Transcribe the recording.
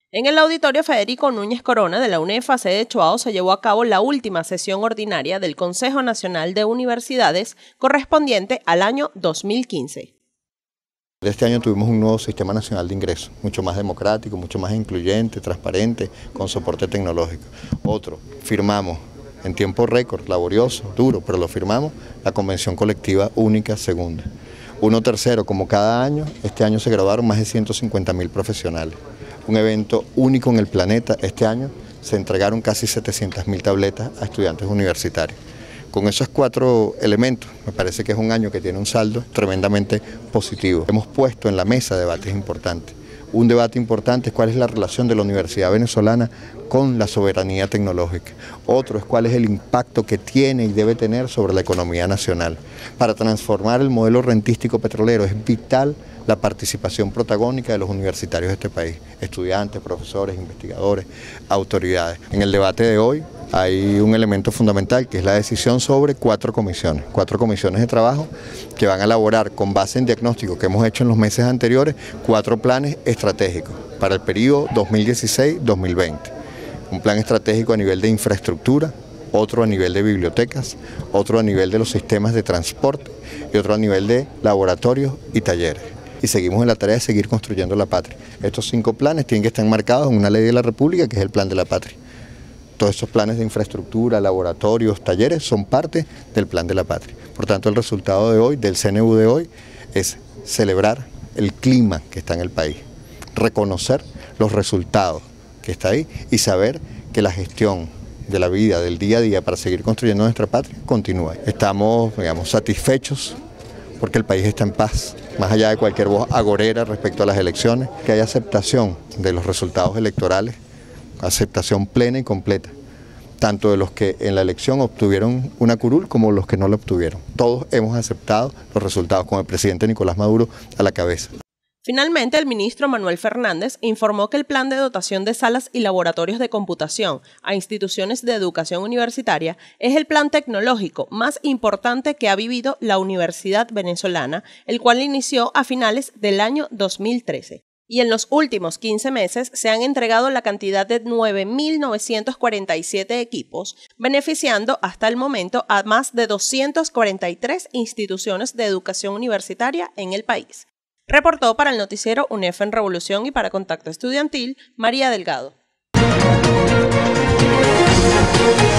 En el Auditorio Federico Núñez Corona de la UNEFA sede de Choao se llevó a cabo la última sesión ordinaria del Consejo Nacional de Universidades correspondiente al año 2015. Este año tuvimos un nuevo sistema nacional de ingresos, mucho más democrático, mucho más incluyente, transparente, con soporte tecnológico. Otro, firmamos en tiempo récord, laborioso, duro, pero lo firmamos, la Convención Colectiva Única Segunda. Uno tercero, como cada año, este año se graduaron más de 150.000 profesionales. Un evento único en el planeta. Este año se entregaron casi 700.000 tabletas a estudiantes universitarios. Con esos 4 elementos, me parece que es un año que tiene un saldo tremendamente positivo. Hemos puesto en la mesa debates importantes. Un debate importante es cuál es la relación de la Universidad Venezolana con la soberanía tecnológica. Otro es cuál es el impacto que tiene y debe tener sobre la economía nacional. Para transformar el modelo rentístico petrolero es vital la participación protagónica de los universitarios de este país, estudiantes, profesores, investigadores, autoridades. En el debate de hoy hay un elemento fundamental que es la decisión sobre 4 comisiones de trabajo que van a elaborar con base en diagnóstico que hemos hecho en los meses anteriores 4 planes estratégicos para el periodo 2016-2020. Un plan estratégico a nivel de infraestructura, otro a nivel de bibliotecas, otro a nivel de los sistemas de transporte y otro a nivel de laboratorios y talleres. Y seguimos en la tarea de seguir construyendo la patria. Estos 5 planes tienen que estar marcados en una ley de la República que es el Plan de la Patria. Todos esos planes de infraestructura, laboratorios, talleres son parte del Plan de la Patria. Por tanto, el resultado de hoy, del CNU de hoy, es celebrar el clima que está en el país, reconocer los resultados que está ahí y saber que la gestión de la vida, del día a día para seguir construyendo nuestra patria continúa. Estamos, satisfechos porque el país está en paz, más allá de cualquier voz agorera respecto a las elecciones, que haya aceptación de los resultados electorales, aceptación plena y completa, tanto de los que en la elección obtuvieron una curul como los que no la obtuvieron. Todos hemos aceptado los resultados con el presidente Nicolás Maduro a la cabeza. Finalmente, el ministro Manuel Fernández informó que el plan de dotación de salas y laboratorios de computación a instituciones de educación universitaria es el plan tecnológico más importante que ha vivido la Universidad Venezolana, el cual inició a finales del año 2013. Y en los últimos 15 meses se han entregado la cantidad de 9.947 equipos, beneficiando hasta el momento a más de 243 instituciones de educación universitaria en el país. Reportó para el noticiero UNEFA en Revolución y para Contacto Estudiantil, María Delgado.